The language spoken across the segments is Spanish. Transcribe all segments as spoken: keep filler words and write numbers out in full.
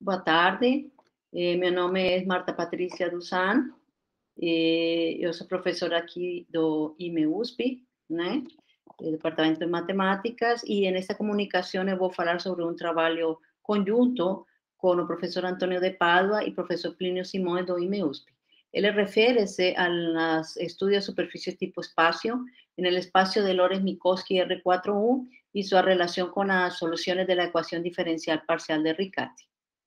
Boa tarde, eh, meu nome é Marta Patrícia Dusan, eh, eu sou professora aqui do I M E U S P, né, do Departamento de Matemáticas, e nesta comunicação eu vou falar sobre um trabalho conjunto com o professor Antônio de Pádua e o professor Plínio Simões do I M E U S P. Ele refere-se aos estudos de superfície tipo espaço, en el espacio de Lorenz-Minkowski R cuatro U y su relación con las soluciones de la ecuación diferencial parcial de Riccati.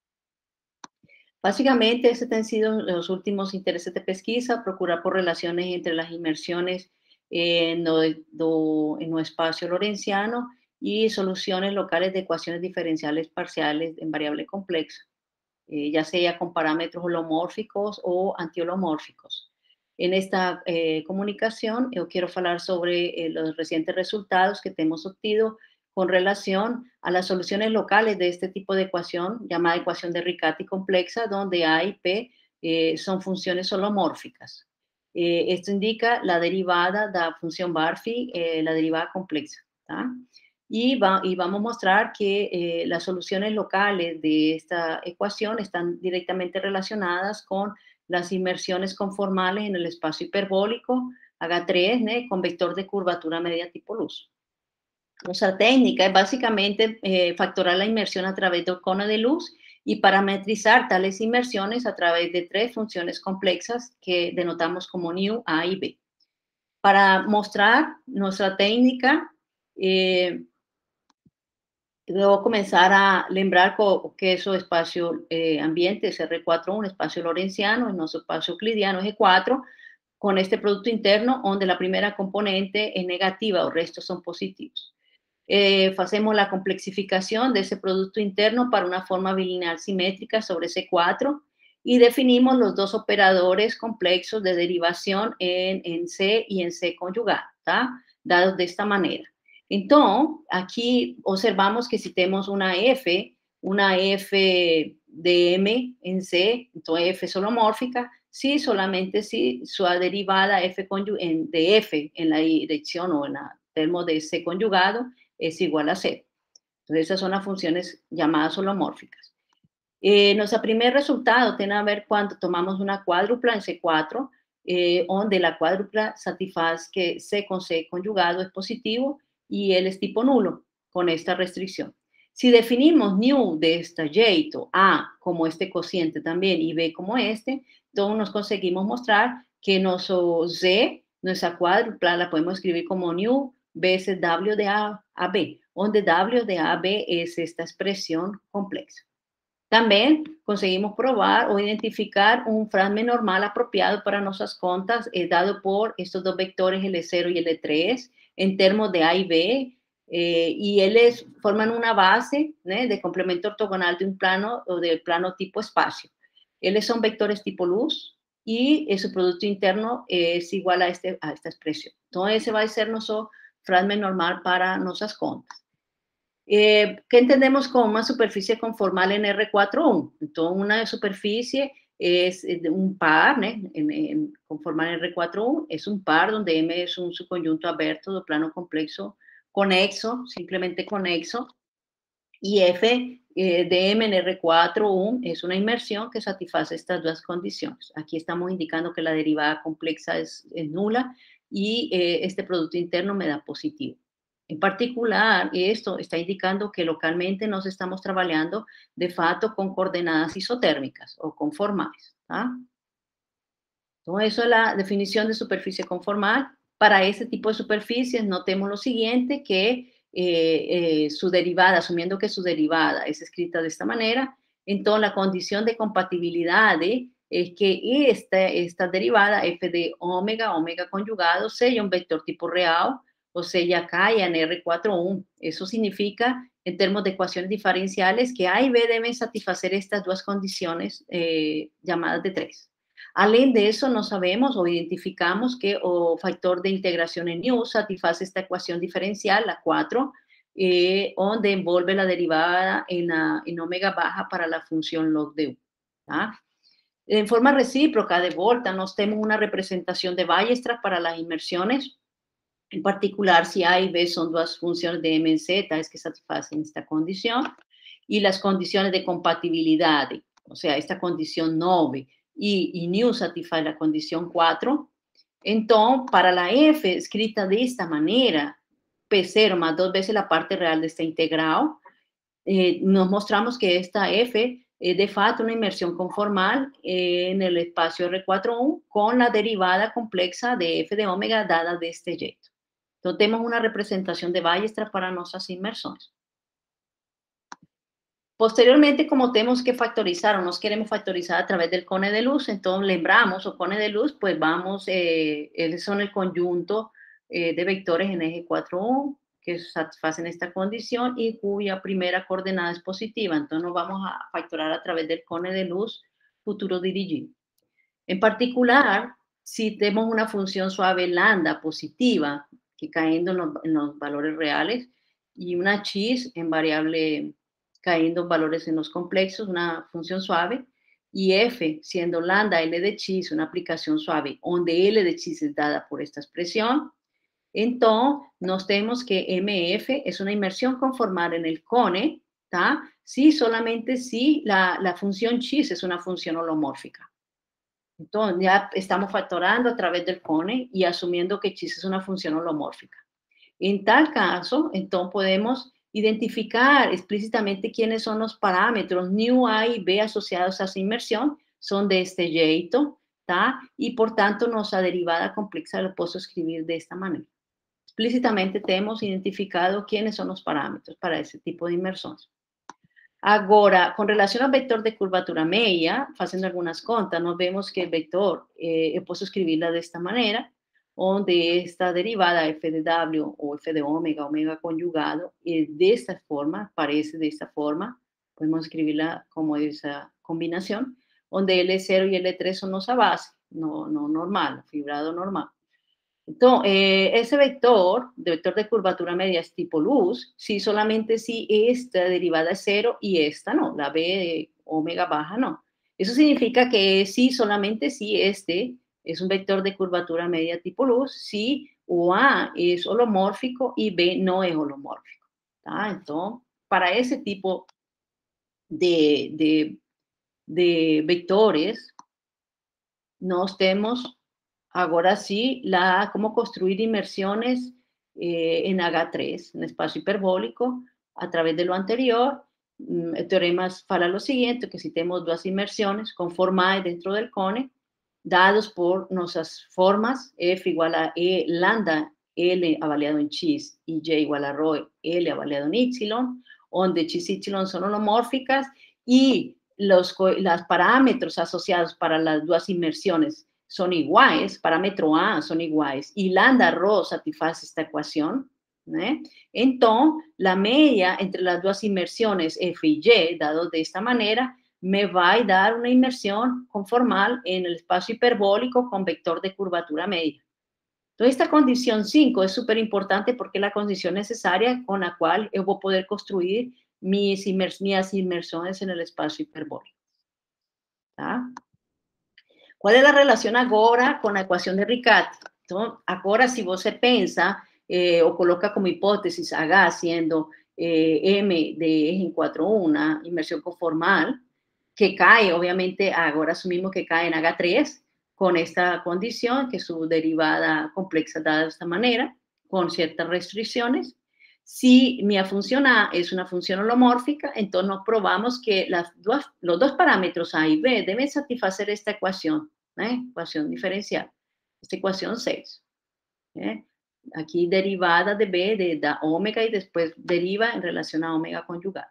Básicamente, estos han sido los últimos intereses de pesquisa, procurar por relaciones entre las inmersiones en no, do, en no espacio lorenciano y soluciones locales de ecuaciones diferenciales parciales en variable compleja, eh, ya sea con parámetros holomórficos o antiholomórficos. En esta eh, comunicación, yo quiero hablar sobre eh, los recientes resultados que hemos obtenido con relación a las soluciones locales de este tipo de ecuación, llamada ecuación de Riccati compleja, donde A y P eh, son funciones holomórficas. Eh, esto indica la derivada de la función Barphy, eh, la derivada compleja. ¿tá? Y, va, y, vamos a mostrar que eh, las soluciones locales de esta ecuación están directamente relacionadas con las inmersiones conformales en el espacio hiperbólico H tres, ¿no? Con vector de curvatura media tipo luz. Nuestra técnica es básicamente eh, factorar la inmersión a través del cono de luz y parametrizar tales inmersiones a través de tres funciones complejas que denotamos como nu, A y B. Para mostrar nuestra técnica, eh, debo comenzar a lembrar que es el espacio eh, ambiente es R cuatro, un espacio lorenciano, y nuestro espacio euclidiano es G cuatro, con este producto interno donde la primera componente es negativa, los restos son positivos. Eh, hacemos la complexificación de ese producto interno para una forma bilineal simétrica sobre C cuatro y definimos los dos operadores complejos de derivación en, en C y en C conjugado, ¿tá? Dados de esta manera. Entonces, aquí observamos que si tenemos una F, una F de M en C, entonces F es holomórfica, si solamente si su derivada F en, de F en la dirección o en la termo de C conjugado es igual a cero. Entonces, esas son las funciones llamadas holomórficas. Eh, nuestro primer resultado tiene a ver cuando tomamos una cuádrupla en C cuatro, eh, donde la cuádrupla satisface que C con C conjugado es positivo y él es tipo nulo con esta restricción. Si definimos nu de esta Y, A como este cociente también y B como este, entonces nos conseguimos mostrar que nuestro Z, nuestra cuádrupla, la podemos escribir como nu veces W de A a B, donde W de A a B es esta expresión compleja. También conseguimos probar o identificar un fragmento normal apropiado para nuestras contas, eh, dado por estos dos vectores L cero y L tres, en términos de A y B, eh, y ellos forman una base, ¿no? De complemento ortogonal de un plano o del plano tipo espacio. Ellos son vectores tipo luz y eh, su producto interno es igual a, este, a esta expresión. Entonces, ese va a ser nuestro fragmento normal para nuestras contas. Eh, ¿Qué entendemos como una superficie conformal en R cuatro U? Entonces, una superficie es un par, ¿no? en, en, conformal en R cuatro U, es un par donde M es un subconjunto abierto de plano complejo conexo, simplemente conexo, y F eh, de M en R cuatro U es una inmersión que satisface estas dos condiciones. Aquí estamos indicando que la derivada compleja es, es nula y eh, este producto interno me da positivo. En particular, esto está indicando que localmente nos estamos trabajando de facto con coordenadas isotérmicas o conformales. ¿tá? Entonces, eso es la definición de superficie conformal. Para este tipo de superficies, notemos lo siguiente, que eh, eh, su derivada, asumiendo que su derivada es escrita de esta manera, entonces la condición de compatibilidad ¿eh? es que esta, esta derivada, f de omega, omega conjugado, sea un vector tipo real, o sea, caiga en R cuatro U. Eso significa, en términos de ecuaciones diferenciales, que A y B deben satisfacer estas dos condiciones eh, llamadas de tres. Além de eso, no sabemos o identificamos que el factor de integración en nu satisface esta ecuación diferencial, la cuatro, eh, donde envuelve la derivada en, la, en omega baja para la función log de U. ¿tá? En forma recíproca, de vuelta, nos tenemos una representación de Weierstrass para las inmersiones. En particular, si A y B son dos funciones de M en Z, es que satisfacen esta condición. y las condiciones de compatibilidad, o sea, esta condición nueve y, y new satisfaz la condición cuatro. Entonces, para la f escrita de esta manera, P cero más dos veces la parte real de esta integral, eh, nos mostramos que esta f es de facto una inmersión conformal eh, en el espacio R cuatro U con la derivada compleja de f de omega dada de este jeito. Entonces, tenemos una representación de Weierstrass para nuestras inmersiones. Posteriormente, como tenemos que factorizar o nos queremos factorizar a través del cone de luz, entonces lembramos o cone de luz, pues vamos, eh, son el conjunto eh, de vectores en eje cuatro U que satisfacen esta condición y cuya primera coordenada es positiva. Entonces nos vamos a factorar a través del cone de luz futuro dirigido. En particular, si tenemos una función suave lambda positiva, que cayendo en los, en los valores reales, y una chis en variable cayendo en valores en los complejos, una función suave, y f siendo lambda L de chis una aplicación suave, donde L de chis es dada por esta expresión, entonces nos tenemos que M F es una inmersión conformal en el cone, ¿tá? Si solamente si la, la función chis es una función holomórfica. Entonces, ya estamos factorando a través del cone y asumiendo que chis es una función holomórfica. En tal caso, entonces podemos identificar explícitamente quiénes son los parámetros new A y B asociados a esa inmersión, son de este jeito, ¿tá? Y por tanto, nuestra derivada compleja lo puedo escribir de esta manera. Explícitamente tenemos identificado quiénes son los parámetros para ese tipo de inmersiones. Ahora, con relación al vector de curvatura media, haciendo algunas contas, nos vemos que el vector, eh, puedo escribirla de esta manera, donde esta derivada f de w o f de omega, omega conjugado, eh, de esta forma, aparece de esta forma, podemos escribirla como esa combinación, donde L cero y L tres son nuestra base, no, no normal, fibrado normal. Entonces, eh, ese vector, de vector de curvatura media es tipo luz, si solamente si esta derivada es cero y esta no, la b de omega baja no. Eso significa que sí, solamente si este es un vector de curvatura media tipo luz, si o A es holomórfico y B no es holomórfico. ¿Tá? Entonces, para ese tipo de, de, de vectores, nos tenemos ahora sí, la, cómo construir inmersiones eh, en H tres, en espacio hiperbólico, a través de lo anterior. El teorema fala lo siguiente, que si tenemos dos inmersiones conformadas dentro del cone, dados por nuestras formas, f igual a e lambda L avaliado en chis y y igual a rho L avaliado en y, donde chis y y son holomórficas y los, los parámetros asociados para las dos inmersiones son iguales, parámetro A son iguales, y lambda rho satisface esta ecuación, ¿eh? Entonces, la media entre las dos inmersiones F y Y, dado de esta manera, me va a dar una inmersión conformal en el espacio hiperbólico con vector de curvatura media. Entonces, esta condición cinco es súper importante porque es la condición necesaria con la cual yo voy a poder construir mis, inmers mis inmersiones en el espacio hiperbólico. ¿Tá? ¿Cuál es la relación ahora con la ecuación de Riccati? Entonces, ahora si vos se piensa eh, o coloca como hipótesis H siendo eh, M de eje en cuatro U, una inmersión conformal, que cae, obviamente, ahora asumimos que cae en H tres, con esta condición, que su derivada compleja dada de esta manera, con ciertas restricciones. Si mi función A es una función holomórfica, entonces nos probamos que las dos, los dos parámetros A y B deben satisfacer esta ecuación, ¿eh? Ecuación diferencial, esta ecuación seis. ¿eh? Aquí derivada de B de da omega y después deriva en relación a omega conjugado.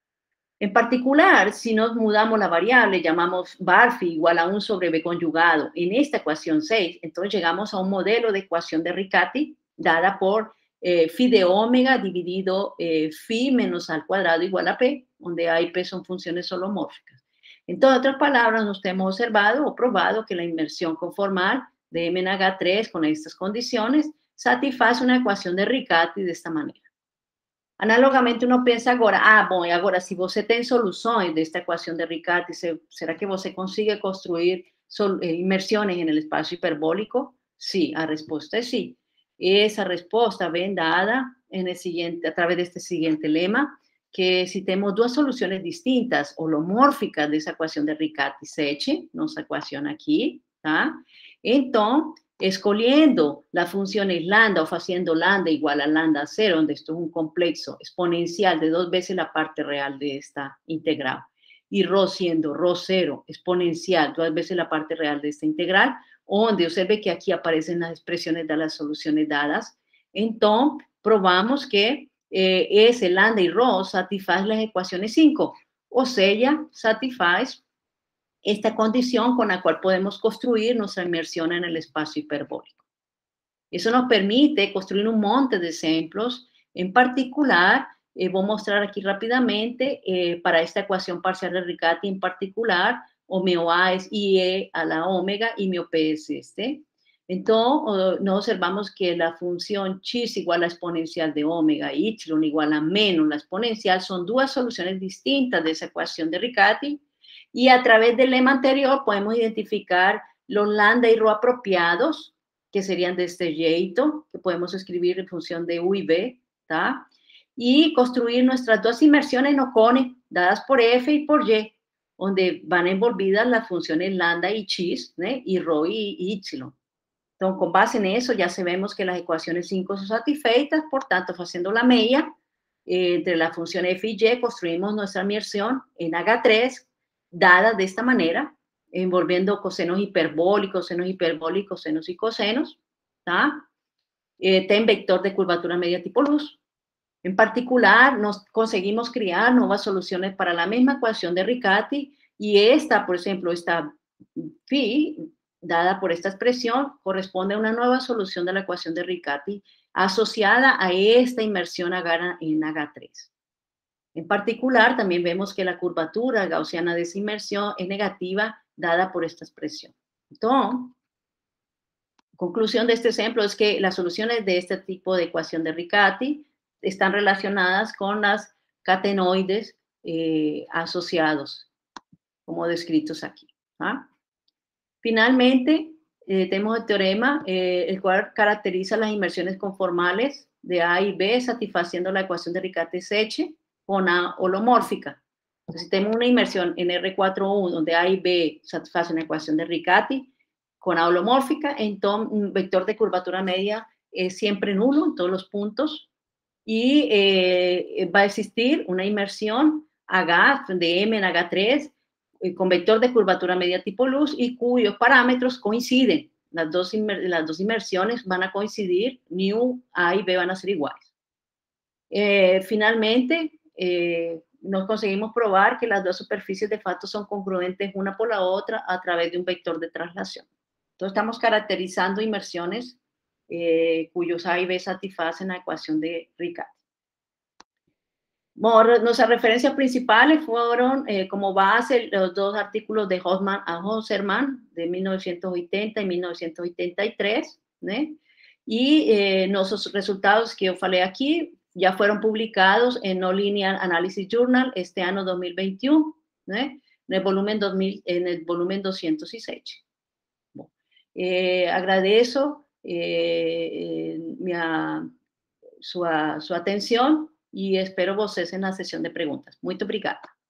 En particular, si nos mudamos la variable, llamamos Barphy igual a un sobre B conjugado en esta ecuación seis, entonces llegamos a un modelo de ecuación de Riccati dada por eh, phi de omega dividido eh, phi menos al cuadrado igual a P, donde A y P son funciones holomórficas. En todas otras palabras, nos hemos observado o probado que la inmersión conformal de M en H tres con estas condiciones satisface una ecuación de Riccati de esta manera. Análogamente, uno pensa agora, ah, bom, e agora, se você tem soluções desta equação de Riccati, será que você consigue construir inmersiones en el espacio hiperbólico? Sí, la respuesta es sí. Esa respuesta ven dada en el siguiente, a través de este siguiente lema, que si tenemos dos soluciones distintas, holomórficas de esa ecuación de Riccati-Secchi, nuestra ecuación aquí, ¿tá? Entonces, escogiendo la función lambda o haciendo lambda igual a lambda cero, donde esto es un complejo exponencial de dos veces la parte real de esta integral, y rho siendo rho cero exponencial, dos veces la parte real de esta integral, donde observe que aquí aparecen las expresiones de las soluciones dadas. Entonces, probamos que eh, S, lambda y rho satisfacen las ecuaciones cinco, o sea, satisfacen esta condición con la cual podemos construir nuestra inmersión en el espacio hiperbólico. Eso nos permite construir un monte de ejemplos. En particular, eh, voy a mostrar aquí rápidamente, eh, para esta ecuación parcial de Riccati en particular, o mi A es I E a la omega y mi O P es este. Entonces, nos observamos que la función chi es igual a exponencial de omega y y igual a menos la exponencial son dos soluciones distintas de esa ecuación de Riccati, y a través del lema anterior podemos identificar los lambda y rho apropiados, que serían de este jeito, que podemos escribir en función de U y B, ¿tá? Y construir nuestras dos inmersiones no cone, dadas por F y por Y, donde van envolvidas las funciones lambda y chi, ¿eh? Y rho y, y y. Entonces, con base en eso, ya sabemos que las ecuaciones cinco son satisfechas, por tanto, haciendo la media eh, entre la función f y y, construimos nuestra inmersión en H tres, dada de esta manera, envolviendo cosenos hiperbólicos, senos hiperbólicos, senos y cosenos, ¿tá? Eh, ten vector de curvatura media tipo luz. En particular, nos conseguimos crear nuevas soluciones para la misma ecuación de Riccati, y esta, por ejemplo, esta phi, dada por esta expresión, corresponde a una nueva solución de la ecuación de Riccati asociada a esta inmersión H en H tres. En particular, también vemos que la curvatura gaussiana de esa inmersión es negativa, dada por esta expresión. Entonces, conclusión de este ejemplo es que las soluciones de este tipo de ecuación de Riccati están relacionadas con las catenoides eh, asociados, como descritos aquí. ¿Ah? Finalmente, eh, tenemos el teorema, eh, el cual caracteriza las inmersiones conformales de A y B, satisfaciendo la ecuación de Riccati-Secchi con A holomórfica. Entonces, si tenemos una inmersión en R cuatro U, donde A y B satisfacen la ecuación de Riccati con A holomórfica, entonces un vector de curvatura media es siempre nulo en todos los puntos, y eh, va a existir una inmersión H de M en H tres eh, con vector de curvatura media tipo luz y cuyos parámetros coinciden. Las dos, las dos inmersiones van a coincidir, mu A y B van a ser iguales. Eh, finalmente, eh, nos conseguimos probar que las dos superficies de facto son congruentes una por la otra a través de un vector de traslación. Entonces, estamos caracterizando inmersiones eh, cuyos A y B satisfacen la ecuación de Riccati. Bueno, nuestras referencias principales fueron eh, como base los dos artículos de Hoffman a Hosserman de mil novecientos ochenta y mil novecientos ochenta y tres, ¿eh? Y eh, nuestros resultados que yo falei aquí ya fueron publicados en No Linear Analysis Journal este año dos mil veintiuno, ¿eh? en, el volumen dos mil, en el volumen doscientos seis. Bueno, eh, agradezco eh, mi, a, su, a, su atención e espero vocês na sessão de perguntas. Muito obrigada.